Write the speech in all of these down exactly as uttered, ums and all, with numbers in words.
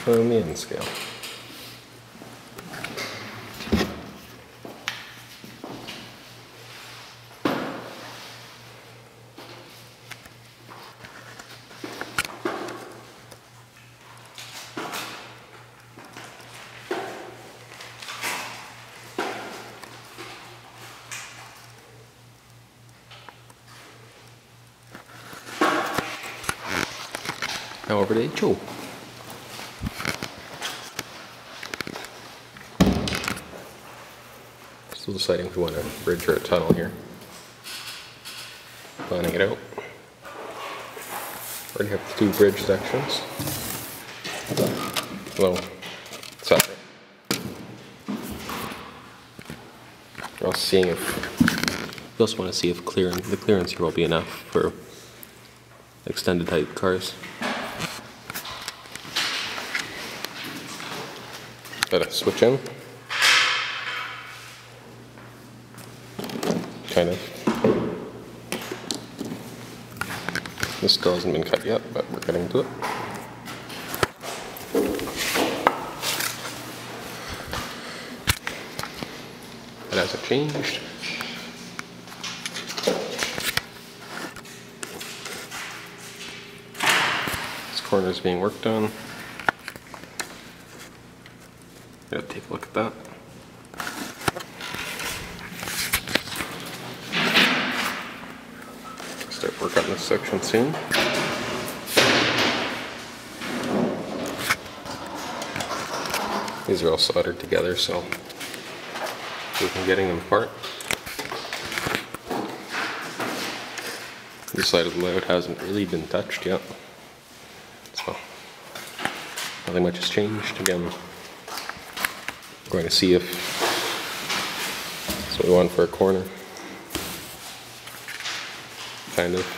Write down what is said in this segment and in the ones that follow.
on the end scale. Now over to H O. Still deciding if we want a bridge or a tunnel here. Planning it out. Already have the two bridge sections. Hello. Sorry. I was seeing if we also want to see if clearance the clearance here will be enough for extended height cars. Gotta switch in. Kind of. This still hasn't been cut yet, but we're getting to it. It hasn't changed. This corner is being worked on. Gotta take a look at that. Start work on this section soon. These are all soldered together, so we've been getting them apart. This side of the layout hasn't really been touched yet, so nothing much has changed. Again, we're going to see if that's what we want for a corner. Kind of.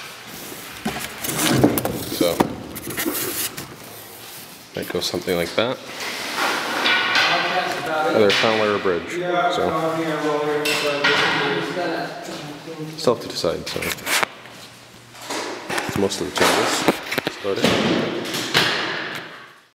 So, might go something like that. Either a tunnel or a bridge. So, still have to decide. So, that's most of the changes. That's about it.